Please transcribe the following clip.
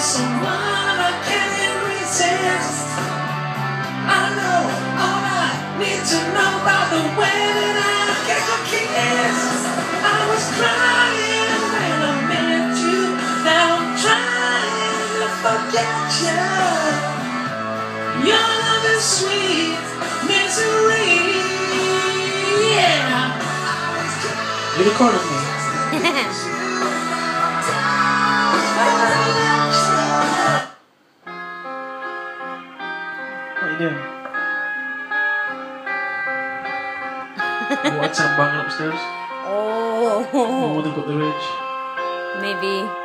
someone I can't resist. I know all I need to know about the way that I get your kiss. I was crying when I met you. Now I'm trying to forget you. Your love is sweet misery. Yeah. You recorded me. What are you doing? You want some banging upstairs? Oh. You want to go to the ridge? Maybe.